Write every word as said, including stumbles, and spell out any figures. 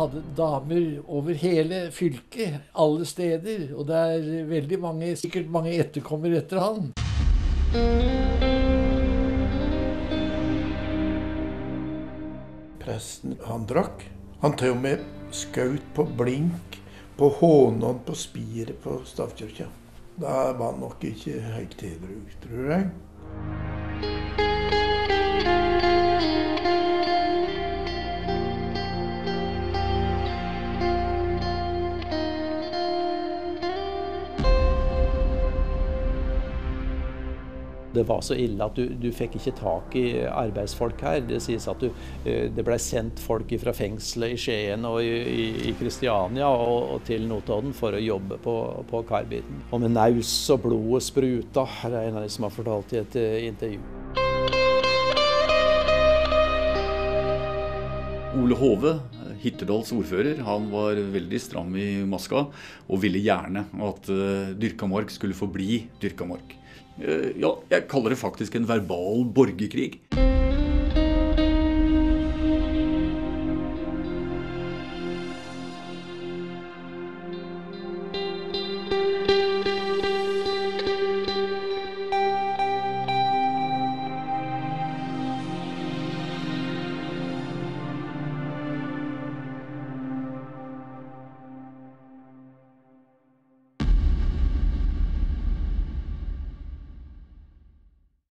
hadde damer over hele fylket, alle steder, og det er veldig mange, sikkert mange etterkommer etter han. Presten, han drakk. Han til og med skaut på blink på hånden på spiret på stavkirka. Da var han nok ikke helt edru, tror jeg. Det var så ille at du, du fikk ikke tak i arbeidsfolk her. Det sies at du, det ble sendt folk fra fengselet i Skien og i, i, i Kristiania og, og til Notodden for å jobbe på, på karbiden. Og med naus og blodet spruta, er det en av de som har fortalt i et intervju. Ole Hove, Hitterdals ordfører, han var veldig stram i maska og ville gjerne at uh, dyrka mark skulle forbli dyrka mark. Ja, jeg kaller det faktisk en verbal borgerkrig.